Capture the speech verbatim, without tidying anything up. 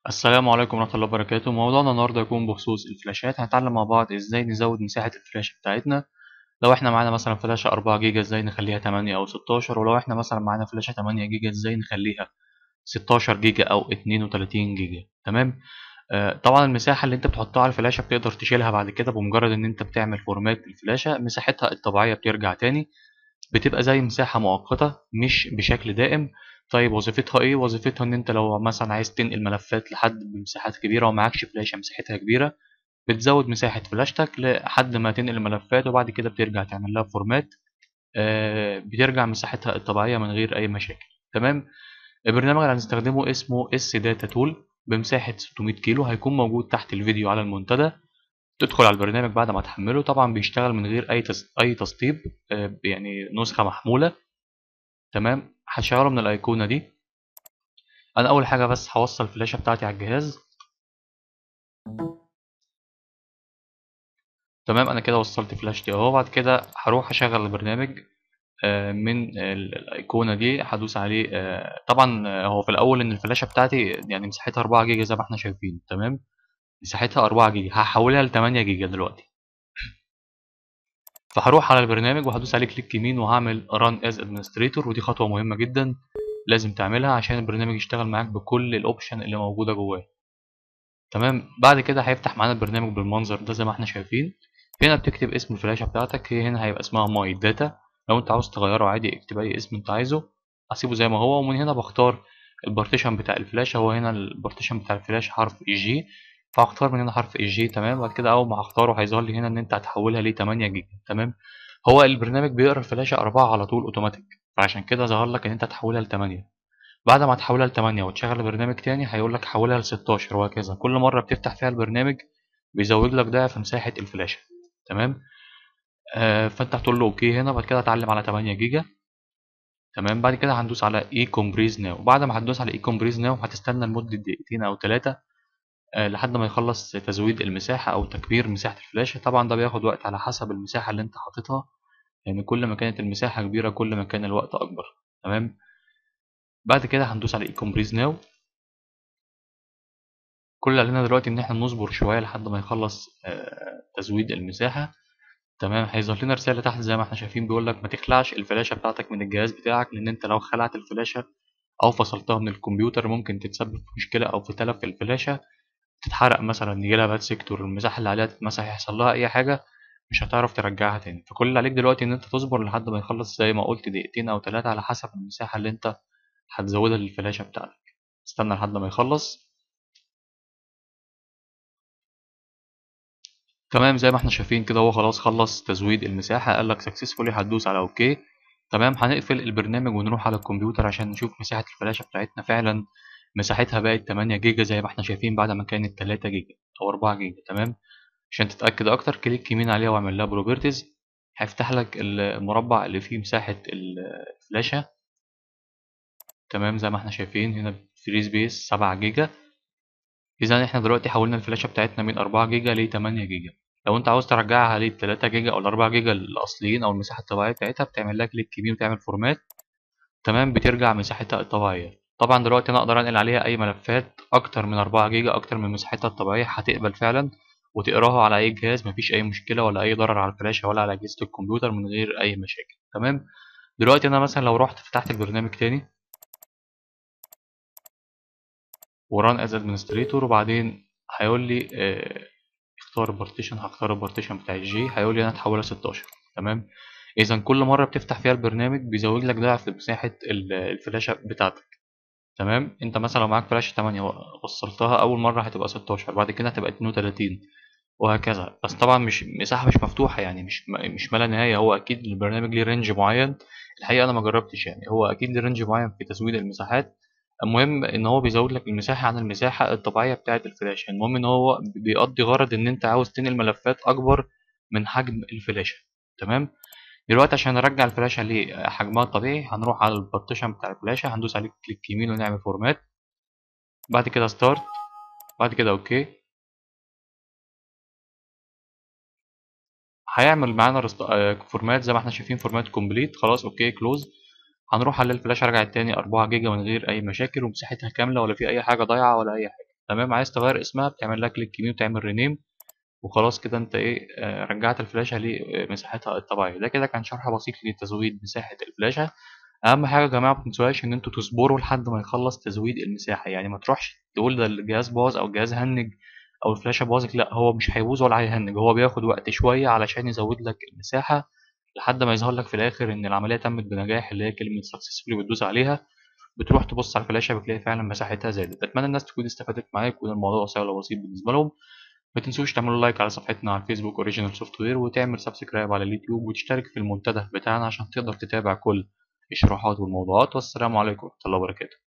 السلام عليكم ورحمة الله وبركاته. موضوعنا النهاردة هيكون بخصوص الفلاشات. هنتعلم مع بعض ازاي نزود مساحة الفلاشة بتاعتنا. لو احنا معانا مثلا فلاشة أربعة جيجا ازاي نخليها تمانية أو ستاشر، ولو احنا مثلا معانا فلاشة تمانية جيجا ازاي نخليها ستاشر جيجا أو اتنين وتلاتين جيجا. تمام. آه طبعا المساحة اللي انت بتحطها على الفلاشة بتقدر تشيلها بعد كده بمجرد ان انت بتعمل فورمات الفلاشة، مساحتها الطبيعية بترجع تاني، بتبقى زي مساحة مؤقتة مش بشكل دائم. طيب وظيفتها ايه؟ وظيفتها ان انت لو مثلا عايز تنقل ملفات لحد بمساحات كبيرة ومعكش فلاشة مساحتها كبيرة، بتزود مساحة فلاشتك لحد ما تنقل الملفات وبعد كده بترجع تعمل لها فورمات. آه، بترجع مساحتها الطبيعية من غير أي مشاكل. تمام. البرنامج اللي هنستخدمه اسمه اس داتا تول بمساحة ستمية كيلو، هيكون موجود تحت الفيديو على المنتدى. تدخل على البرنامج بعد ما تحمله، طبعا بيشتغل من غير أي تس... أي تسطيب. آه، يعني نسخة محمولة. تمام. هشغله من الأيقونة دي. أنا أول حاجة بس هوصل الفلاشة بتاعتي على الجهاز. تمام. أنا كده وصلت فلاشتي أهو. بعد كده هروح أشغل البرنامج. آه، من ال- الأيقونة دي هدوس عليه. آه، طبعا آه، هو في الأول إن الفلاشة بتاعتي يعني مساحتها أربعة جيجا زي ما احنا شايفين. تمام. مساحتها أربعة جيجا، هحولها ل تمانية جيجا دلوقتي. فهروح على البرنامج وهدوس عليه كليك يمين وهعمل Run as Administrator، ودي خطوة مهمة جدا لازم تعملها عشان البرنامج يشتغل معاك بكل الأوبشن اللي موجودة جواه. تمام. بعد كده هيفتح معانا البرنامج بالمنظر ده زي ما احنا شايفين. هنا بتكتب اسم الفلاشة بتاعتك، هي هنا هيبقى اسمها ماي داتا. لو انت عاوز تغيره عادي اكتب اي اسم انت عايزه. هسيبه زي ما هو، ومن هنا بختار البارتيشن بتاع الفلاشة. هو هنا البارتيشن بتاع الفلاشة حرف اي جي، فهختار من هنا حرف اي جي. تمام. بعد كده اول ما هختاره هيظهر لي هنا ان انت هتحولها ل تمانية جيجا. تمام. هو البرنامج بيقرا الفلاشة أربعة على طول اوتوماتيك، فعشان كده ظهر لك ان انت تحولها ل تمانية. بعد ما تحولها ل تمانية وتشغل برنامج تاني هيقول لك حولها ل ستاشر، وهكذا كل مرة بتفتح فيها البرنامج بيزود لك ضعف مساحة الفلاشة. تمام. آه فانت هتقول له اوكي هنا. بعد كده هتعلم على تمانية جيجا. تمام. بعد كده هندوس على اي كومبريز ناو. بعد ما هتدوس على اي كومبريز ناو هتستنى لمدة دقيقتين او ثلاثة، آه لحد ما يخلص تزويد المساحة او تكبير مساحة الفلاشة. طبعا ده بياخد وقت على حسب المساحة اللي انت حاططها، يعني كل ما كانت المساحة كبيرة كل ما كان الوقت اكبر. تمام. بعد كده هندوس على اي كومبريز ناو. كل اللي علينا دلوقتي ان احنا نصبر شويه لحد ما يخلص آه، تزويد المساحه. تمام. هيظهر لنا رساله تحت زي ما احنا شايفين بيقول لك ما تخلعش الفلاشه بتاعتك من الجهاز بتاعك، لان انت لو خلعت الفلاشه او فصلتها من الكمبيوتر ممكن تتسبب في مشكله او في تلف في الفلاشه، تتحرق مثلا، يجي لها باد سيكتور، المساحه اللي عليها تتمسح، يحصل لها اي حاجه، مش هتعرف ترجعها تاني. فكل اللي عليك دلوقتي ان انت تصبر لحد ما يخلص زي ما قلت دقيقتين او ثلاثه على حسب المساحه اللي انت هتزودها للفلاشه بتاعتك. استنى لحد ما يخلص. تمام. زي ما احنا شايفين كده هو خلاص خلص تزويد المساحة، قال لك سكسسفولي، هتدوس على اوكي. تمام. هنقفل البرنامج ونروح على الكمبيوتر عشان نشوف مساحة الفلاشة بتاعتنا. فعلا مساحتها بقت تمانية جيجا زي ما احنا شايفين بعد ما كانت تلاتة جيجا او أربعة جيجا. تمام. عشان تتأكد اكتر كليك يمين عليها واعمل لها بروبرتيز. هيفتح لك المربع اللي فيه مساحة الفلاشة. تمام. زي ما احنا شايفين هنا فري سبيس سبعة جيجا. إذا إحنا دلوقتي حولنا الفلاشة بتاعتنا من أربعة جيجا ل تمانية جيجا. لو أنت عاوز ترجعها ل تلاتة جيجا أو ل أربعة جيجا الأصليين أو المساحة الطبيعية بتاعتها بتعمل لها كليك يمين وتعمل فورمات. تمام. بترجع مساحتها الطبيعية. طبعا دلوقتي أنا أقدر أنقل عليها أي ملفات أكتر من أربعة جيجا، أكتر من مساحتها الطبيعية، هتقبل فعلا وتقراها على أي جهاز، مفيش أي مشكلة ولا أي ضرر على الفلاشة ولا على أجهزة الكمبيوتر من غير أي مشاكل. تمام. دلوقتي أنا مثلا لو رحت فتحت البرنامج تاني وران از ادمنستريتور، وبعدين هيقول لي آه، اختار البارتيشن، هختار البارتيشن بتاع الجي، هيقول لي انا هتحولها ستاشر. تمام. اذا كل مره بتفتح فيها البرنامج بيزود لك ضعف مساحه ال- الفلاشه بتاعتك. تمام. انت مثلا لو معاك فلاشه تمانية وصلتها اول مره هتبقى ستاشر، بعد كده هتبقى اتنين وتلاتين، وهكذا. بس طبعا مش مساحه مش مفتوحه، يعني مش مش ما لا نهايه. هو اكيد البرنامج ليه رينج معين. الحقيقه انا ما جربتش، يعني هو اكيد ليه رينج معين في تزويد المساحات. المهم ان هو بيزود لك المساحه عن المساحه الطبيعيه بتاعه الفلاشه. المهم ان هو بيقضي غرض ان انت عاوز تنقل ملفات اكبر من حجم الفلاشه. تمام. دلوقتي عشان نرجع الفلاشه لحجمها الطبيعي هنروح على البارتيشن بتاع الفلاشه، هندوس عليه كليك يمين ونعمل فورمات. بعد كده ستارت. بعد كده اوكي. هيعمل معانا رست... آه، فورمات زي ما احنا شايفين، فورمات كومبليت. خلاص اوكي كلوز. هنروح على الفلاشه رجعت تاني أربعة جيجا من غير اي مشاكل ومساحتها كامله ولا في اي حاجه ضايعه ولا اي حاجه. تمام. عايز تغير اسمها بتعمل لها كليك يمين وتعمل رينيم، وخلاص كده انت ايه آه، رجعت الفلاشة لمساحتها الطبيعية. ده كده كان شرح بسيط لتزويد مساحة الفلاشة. اهم حاجة يا جماعة متنسوهاش ان انتوا تصبروا لحد ما يخلص تزويد المساحة، يعني ما تروحش تقول ده الجهاز باظ او الجهاز هنج او الفلاشة باظت، لا هو مش هيبوظ ولا هيهنج، هو بياخد وقت شوية علشان يزود لك المساحة لحد ما يظهر لك في الاخر ان العملية تمت بنجاح، اللي هي كلمة successfully بتدوس عليها بتروح تبص على الفلاشة بتلاقي فعلا مساحتها زادت. أتمنى الناس تكون استفادت معايا، يكون الموضوع سهل وبسيط بالنسبة لهم. ما تنسوش تعملوا لايك على صفحتنا على الفيسبوك اوريجينال سوفت وير، وتعمل سبسكرايب على اليوتيوب، وتشترك في المنتدى بتاعنا عشان تقدر تتابع كل الشروحات والموضوعات. والسلام عليكم ورحمة الله وبركاته.